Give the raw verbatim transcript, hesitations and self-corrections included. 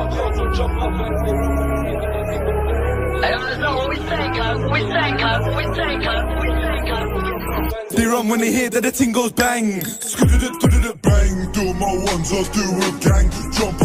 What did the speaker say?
They run when they hear that the ting goes bang. Bang, do my ones, I'll do a gang. Jump